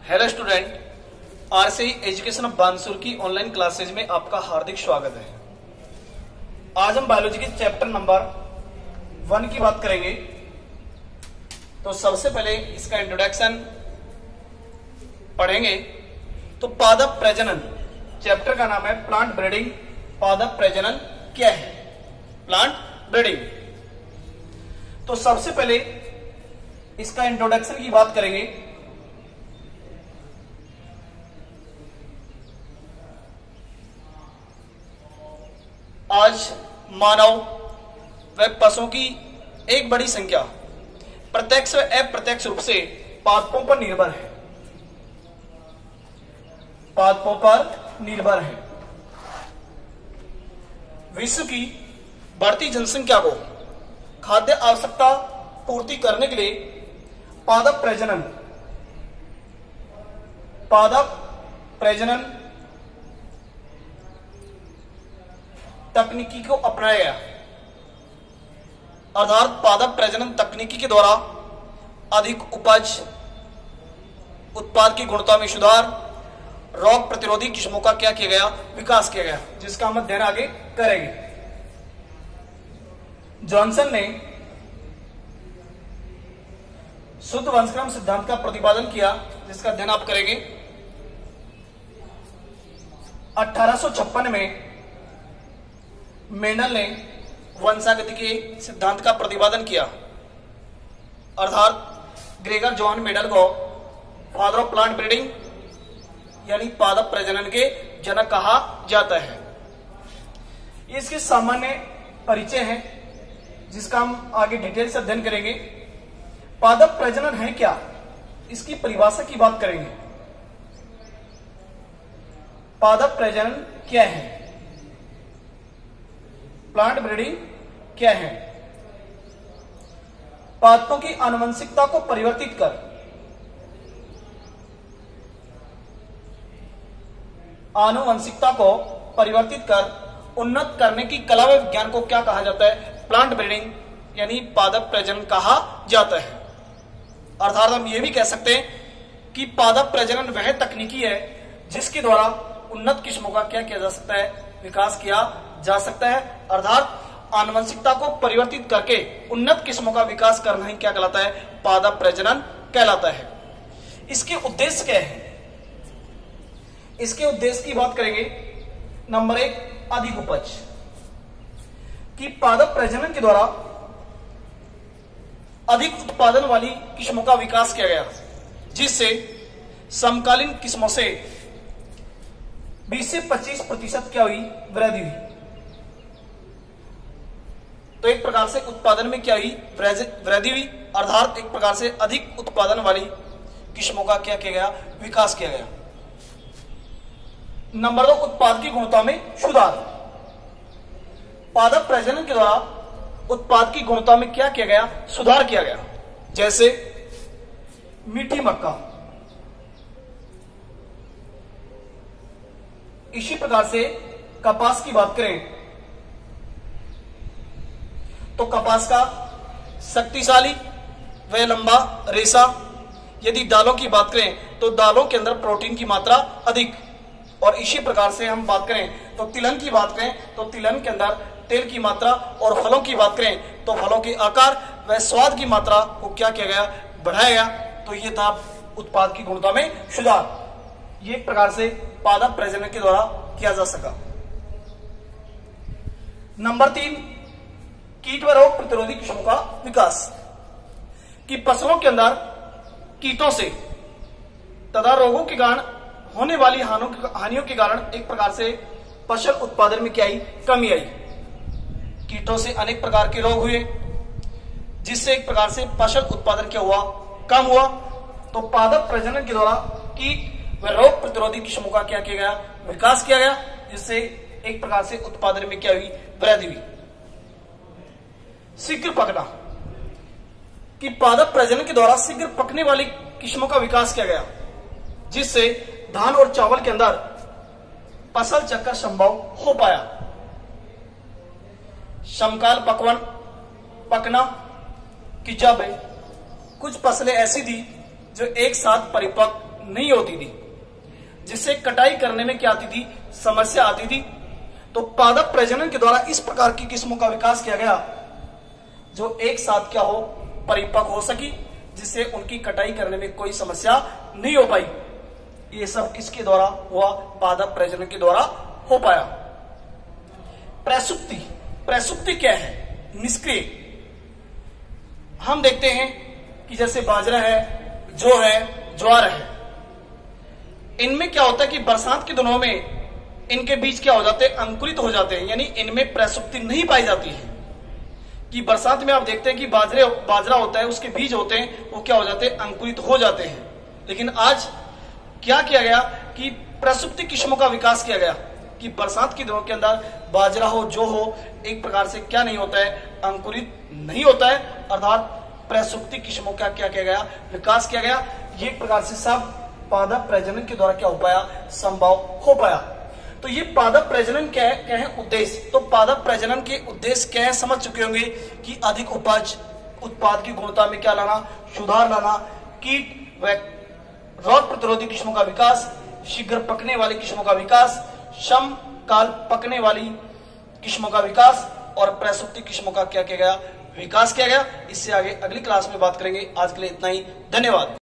Hello student, RCE education of Bansur की online classes में आपका हार्दिक स्वागत है। आज हम बायोलॉजी के चैप्टर नंबर 1 की बात करेंगे। तो सबसे पहले इसका इंट्रोडक्शन पढ़ेंगे। तो पादप प्रजनन, चैप्टर का नाम है प्लांट ब्रीडिंग। पादप प्रजनन क्या है? Plant breeding. तो सबसे पहले इसका इंट्रोडक्शन की बात करेंगे। आज मानव व पशुओं की एक बड़ी संख्या प्रत्यक्ष व अप्रत्यक्ष रूप से पादपों पर निर्भर है। पादपों पर निर्भर है। विश्व की बढ़ती जनसंख्या को खाद्य आवश्यकता पूर्ति करने के लिए पादप प्रजनन तकनीकी को अपनाया गया। अर्थात पादप प्रजनन तकनीकी के द्वारा अधिक उपज, उत्पाद की गुणवत्ता में सुधार, रोग प्रतिरोधी किस्मों का क्या किया गया? विकास किया गया, जिसका हम अध्ययन आगे करेंगे। जॉनसन ने शुद्ध वंशक्रम सिद्धांत का प्रतिपादन किया, जिसका अध्ययन आप करेंगे। 1856 में मेंडल ने वंशागति के सिद्धांत का प्रतिपादन किया। अर्थात ग्रेगर जॉन मेंडल को फादर ऑफ प्लांट ब्रीडिंग यानी पादप प्रजनन के जनक कहा जाता है। इसके सामान्य परिचय है, जिसका हम आगे डिटेल से अध्ययन करेंगे। पादप प्रजनन है क्या, इसकी परिभाषा की बात करेंगे। पादप प्रजनन क्या है? प्लांट ब्रीडिंग क्या है? पादपों की आनुवंशिकता को परिवर्तित कर उन्नत करने की कला व विज्ञान को क्या कहा जाता है? प्लांट ब्रीडिंग यानी पादप प्रजनन कहा जाता है। अर्थात हम ये भी कह सकते हैं कि पादप प्रजनन वह तकनीकी है जिसके द्वारा उन्नत किस्मों का क्या किया जा सकता है? विकास किया जा सकता है। अर्थात आनुवंशिकता को परिवर्तित करके उन्नत किस्मों का विकास करना ही क्या कहलाता है? पादप प्रजनन कहलाता है। इसके उद्देश्य क्या है? इसके उद्देश्य की बात करेंगे। नंबर 1, अधिक उपज। कि पादप प्रजनन के द्वारा अधिक उत्पादन वाली किस्मों का विकास किया गया, जिससे समकालीन किस्मों से 20 से 25% क्या हुई? वृद्धि हुई। तो एक प्रकार से उत्पादन में क्या हुई? वृद्धि हुई। अर्थात एक प्रकार से अधिक उत्पादन वाली किस्मों का क्या किया गया? विकास किया गया। नंबर 2, उत्पाद की गुणवत्ता में सुधार। पादप प्रजनन के द्वारा उत्पाद की गुणवत्ता में क्या किया गया? सुधार किया गया। जैसे मीठी मक्का। इसी प्रकार से कपास की बात करें तो कपास का शक्तिशाली व लंबा रेशा। यदि दालों की बात करें तो दालों के अंदर प्रोटीन की मात्रा अधिक। और इसी प्रकार से हम बात करें तो तिलहन की बात करें तो तिलहन के अंदर तेल की मात्रा। और फलों की बात करें तो फलों के आकार व स्वाद की मात्रा को क्या किया गया? बढ़ाया गया। तो ये था उत्पाद की गुणवत्ता में सुधार। ये एक प्रकार से पादप प्रजनन के द्वारा किया जा सका। नंबर 3, कीट व रोग प्रतिरोधी किस्मों का विकास। कि फसलों के अंदर कीटों से तथा रोगों के कारण होने वाली हानियों के कारण एक प्रकार से फसल उत्पादन में क्या आई? कमी आई। कीटों से अनेक प्रकार के रोग हुए, जिससे एक प्रकार से फसल उत्पादन क्या हुआ? कम हुआ। तो पादप प्रजनन के द्वारा कीट व रोग प्रतिरोधी किस्मों का क्या किया गया? विकास किया गया, जिससे एक प्रकार से उत्पादन में क्या हुई? वृद्धि हुई। शीघ्र पकना। कि पादप प्रजनन के द्वारा शीघ्र पकने वाली किस्मों का विकास किया गया, जिससे धान और चावल के अंदर फसल चक्कर संभव हो पाया। समकाल पकना कि जब कुछ फसलें ऐसी थी जो एक साथ परिपक्व नहीं होती थी, जिससे कटाई करने में क्या आती थी, समस्या आती थी। तो पादप प्रजनन के द्वारा इस प्रकार की किस्मों का विकास किया गया जो एक साथ क्या हो, परिपक्व हो सकी, जिससे उनकी कटाई करने में कोई समस्या नहीं हो पाई। ये सब किसके द्वारा हुआ, पादप प्रजनन के द्वारा हो पाया। प्रसुप्ति, प्रसुप्ति क्या है, निष्क्रिय। हम देखते हैं कि जैसे बाजरा है, जौ है, ज्वार है, इनमें क्या होता है कि बरसात के दिनों में इनके बीज क्या हो जाते हैं, अंकुरित हो जाते हैं, यानी इनमें प्रसुप्ति नहीं पाई जाती है। कि बरसात में आप देखते हैं कि बाजरा होता है, उसके बीज होते हैं, वो क्या हो जाते हैं, अंकुरित हो जाते हैं। लेकिन आज क्या किया गया कि प्रसुप्ति किस्मों का विकास किया गया कि बरसात के दिनों के अंदर बाजरा हो, जो हो, एक प्रकार से क्या नहीं होता है, अंकुरित नहीं होता है, अर्थात प्रसुप्ति किस्मों का क्या किया गया, विकास किया गया। ये एक प्रकार से सब पादप प्रजनन के द्वारा क्या हो पाया, संभव हो पाया। तो ये पादप प्रजनन क्या है उद्देश्य। तो पादप प्रजनन के उद्देश्य क्या है समझ चुके होंगे कि अधिक उपज, उत्पाद की गुणवत्ता में क्या लाना, सुधार लाना, कीट व रोग प्रतिरोधी किस्मों का विकास, शीघ्र पकने वाली किस्मों का विकास, सम काल पकने वाली किस्मों का विकास और प्रसुप्ति किस्मों का क्या किया गया, विकास किया गया। इससे आगे अगली क्लास में बात करेंगे। आज के लिए इतना ही, धन्यवाद।